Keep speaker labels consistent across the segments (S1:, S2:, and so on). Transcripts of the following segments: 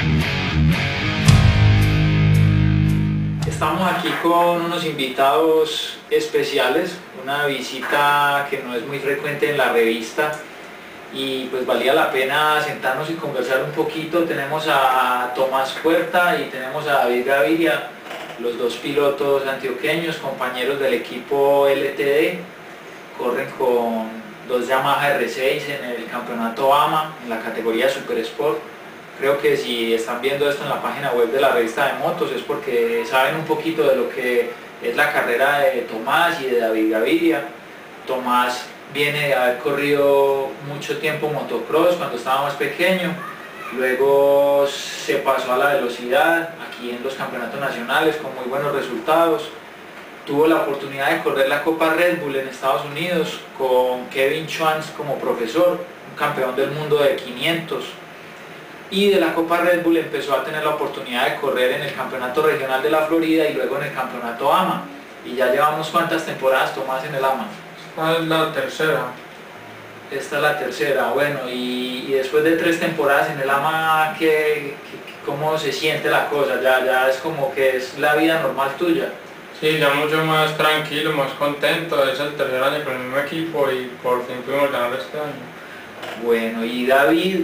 S1: Estamos aquí con unos invitados especiales, una visita que no es muy frecuente en la revista y pues valía la pena sentarnos y conversar un poquito. Tenemos a Tomás Puerta y tenemos a David Gaviria, los dos pilotos antioqueños, compañeros del equipo LTD, corren con dos Yamaha R6 en el campeonato AMA, en la categoría Super Sport. Creo que si están viendo esto en la página web de la revista de motos es porque saben un poquito de lo que es la carrera de Tomás y de David Gaviria. Tomás viene de haber corrido mucho tiempo motocross cuando estaba más pequeño, luego se pasó a la velocidad aquí en los campeonatos nacionales con muy buenos resultados. Tuvo la oportunidad de correr la Copa Red Bull en Estados Unidos con Kevin Schwantz como profesor, un campeón del mundo de 500. Y de la Copa Red Bull empezó a tener la oportunidad de correr en el campeonato regional de la Florida y luego en el campeonato AMA. Y ya llevamos ¿cuántas temporadas, Tomás, en el AMA?
S2: Esta es la tercera.
S1: Esta es la tercera, bueno, y después de 3 temporadas en el AMA, ¿cómo se siente la cosa? Ya es como que es la vida normal tuya.
S2: Sí, ya mucho más tranquilo, más contento. Es el tercer año con el mismo equipo y por fin pudimos ganar este año.
S1: Bueno, y David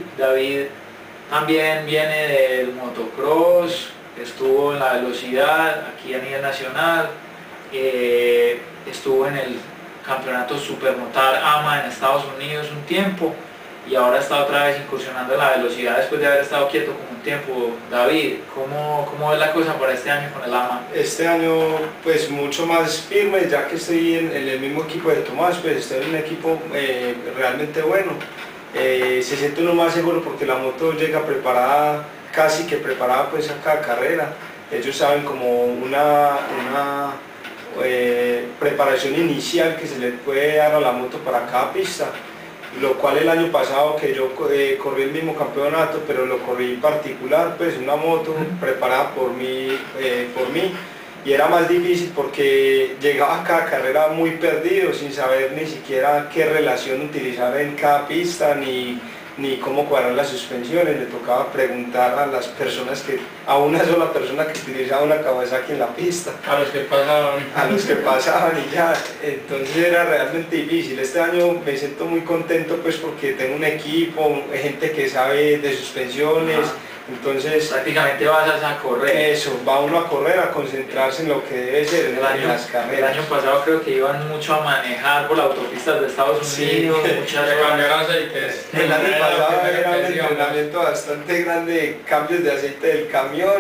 S1: también viene del motocross, estuvo en la velocidad aquí a nivel nacional, estuvo en el campeonato Supermotar AMA en Estados Unidos un tiempo y ahora está otra vez incursionando en la velocidad después de haber estado quieto como un tiempo. David, ¿cómo es la cosa para este año con el AMA?
S3: Este año pues mucho más firme, ya que estoy en el mismo equipo de Tomás, pues estoy en un equipo realmente bueno. Se siente uno más seguro porque la moto llega preparada, casi que preparada pues a cada carrera. Ellos saben como una preparación inicial que se le puede dar a la moto para cada pista, lo cual el año pasado que yo corrí el mismo campeonato, pero lo corrí en particular, pues una moto preparada por mí, y era más difícil porque llegaba a cada carrera muy perdido, sin saber ni siquiera qué relación utilizar en cada pista, ni cómo cuadrar las suspensiones. Le tocaba preguntar a las personas, a una sola persona que utilizaba una Kawasaki en la pista.
S2: A los que pasaban.
S3: A los que pasaban y ya. Entonces era realmente difícil. Este año me siento muy contento pues porque tengo un equipo, gente que sabe de suspensiones. Entonces
S1: prácticamente vas a correr.
S3: Eso, va uno a correr, a concentrarse en lo que debe ser en las carreras.
S1: El año pasado creo que iban mucho a manejar por las autopistas de Estados Unidos,
S3: sí,
S1: muchas
S2: cambiar aceites.
S3: El año pasado era un entrenamiento bastante grande, cambios de aceite del camión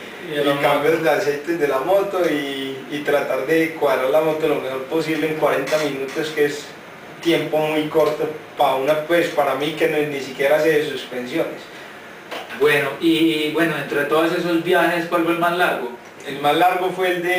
S3: y cambios de aceite de la moto y tratar de cuadrar la moto lo mejor posible en 40 minutos, que es tiempo muy corto para mí que ni siquiera sé de suspensiones.
S1: Bueno, entre todos esos viajes, ¿cuál fue el más largo?
S3: El más largo fue el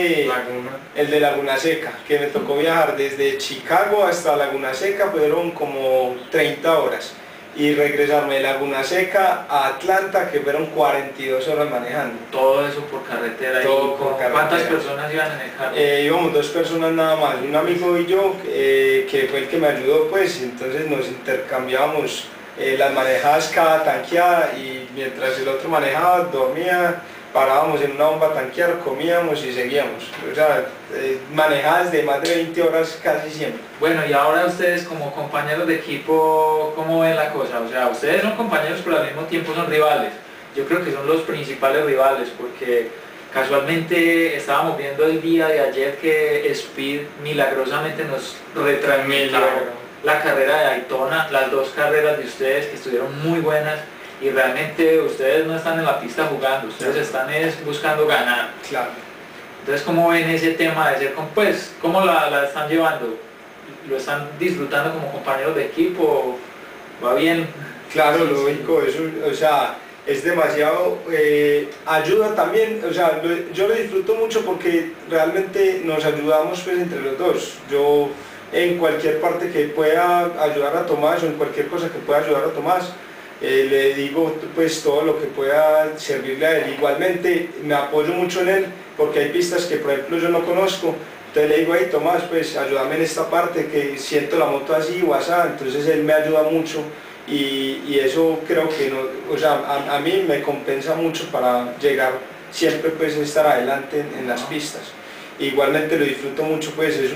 S3: de Laguna Seca, que me tocó viajar desde Chicago hasta Laguna Seca, fueron como 30 horas. Y regresarme de Laguna Seca a Atlanta, que fueron 42 horas manejando.
S1: Todo eso por carretera.
S3: Todo por carretera.
S1: ¿Cuántas personas iban en el carro?
S3: Íbamos 2 personas nada más, un amigo y yo, que fue el que me ayudó, pues entonces nos intercambiábamos las manejadas cada tanqueada, y mientras el otro manejaba, dormía, parábamos en una bomba a tanquear, comíamos y seguíamos. O sea, manejadas de más de 20 horas casi siempre.
S1: Bueno, y ahora ustedes como compañeros de equipo, ¿cómo ven la cosa? O sea, ustedes son compañeros pero al mismo tiempo son rivales. Yo creo que son los principales rivales porque casualmente estábamos viendo el día de ayer que Speed milagrosamente nos retransmitió la carrera de Daytona, las 2 carreras de ustedes que estuvieron muy buenas, y realmente ustedes no están en la pista jugando, ustedes están buscando ganar.
S3: Claro.
S1: Entonces, ¿cómo ven ese tema de ser, pues, cómo la están llevando? ¿Lo están disfrutando como compañeros de equipo? ¿Va bien?
S3: Claro, lógico, eso, o sea, es demasiado, ayuda también, o sea, yo lo disfruto mucho porque realmente nos ayudamos pues entre los dos. Yo en cualquier parte que pueda ayudar a Tomás o en cualquier cosa que pueda ayudar a Tomás, le digo pues todo lo que pueda servirle a él. Igualmente me apoyo mucho en él porque hay pistas que por ejemplo yo no conozco, entonces le digo, hey Tomás, pues ayúdame en esta parte que siento la moto así o así, entonces él me ayuda mucho y eso creo que no, o sea, a mí me compensa mucho para llegar siempre pues estar adelante en las pistas. Igualmente lo disfruto mucho, pues es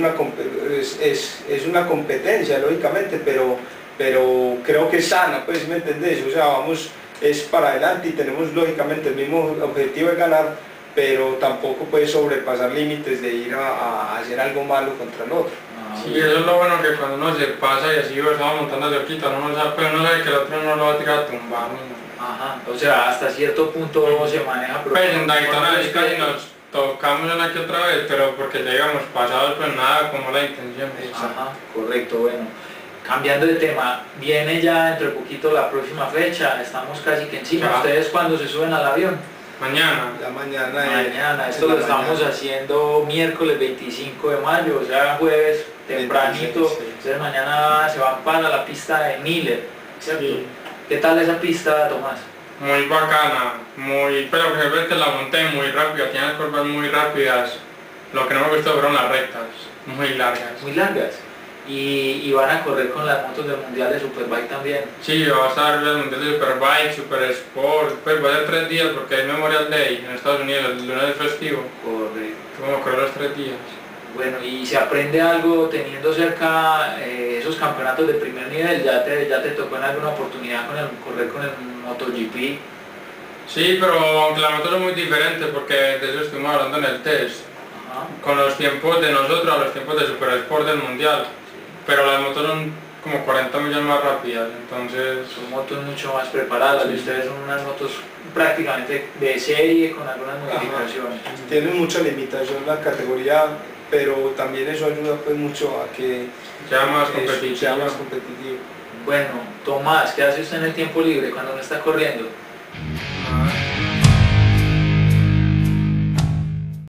S3: una competencia lógicamente, pero creo que es sana, pues, ¿me entendés? O sea, vamos, es para adelante y tenemos lógicamente el mismo objetivo de ganar, pero tampoco puede sobrepasar límites de ir a hacer algo malo contra el otro.
S2: Sí, eso es lo bueno, que cuando uno se pasa y así va montando cerquita, uno no sabe, pero uno sabe que el otro no lo va a tirar a tumbar.
S1: Ajá, o sea, hasta cierto punto se maneja.
S2: Pues en Daytona casi nos tocamos una que otra vez, pero porque llegamos pasados, pues nada, como la intención.
S1: Ajá, correcto, bueno. Cambiando de tema, viene ya dentro de poquito la próxima fecha, estamos casi que encima.
S2: Ya.
S1: ¿Ustedes cuándo se suben al avión?
S2: Mañana.
S3: Ya mañana.
S1: Mañana, esto lo estamos haciendo miércoles 25 de mayo, o sea, jueves tempranito.
S3: 26, sí.
S1: Entonces mañana se van para la pista de Miller, ¿cierto?
S3: Sí.
S1: ¿Qué tal esa pista, Tomás?
S2: Muy bacana, pero que la monté muy rápida, tiene las curvas muy rápidas. Lo que no me gustó fueron las rectas, muy largas.
S1: Muy largas. Y van a correr con las motos del Mundial de Superbike también.
S2: Sí, va a estar el Mundial de Superbike, Super Sport, pues va a ser 3 días porque hay Memorial Day en Estados Unidos, el lunes es festivo.
S1: Correcto.
S2: Como correr los 3 días.
S1: Bueno, y se aprende algo teniendo cerca esos campeonatos de primer nivel. ¿Ya te tocó en alguna oportunidad correr con el MotoGP?
S2: Sí, pero aunque la moto es muy diferente porque de eso estuvimos hablando en el test.
S1: Ajá.
S2: Con los tiempos de nosotros a los tiempos de Super Sport del Mundial. Pero las motos son como 40 millas más rápidas, entonces...
S1: Son motos mucho más preparadas, y ustedes son unas motos prácticamente de serie con algunas modificaciones.
S3: Tiene mucha limitación la categoría, pero también eso ayuda pues mucho a que
S2: sea más
S3: sea más competitivo.
S1: Bueno, Tomás, ¿qué hace usted en el tiempo libre cuando no está corriendo?